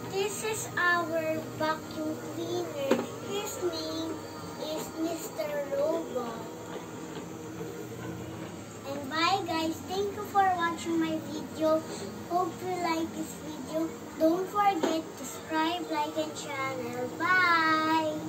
This is our vacuum cleaner. His name is Mr. Robot. And bye guys. Thank you for watching my video. Hope you like this video. Don't forget to subscribe, like, and channel. Bye!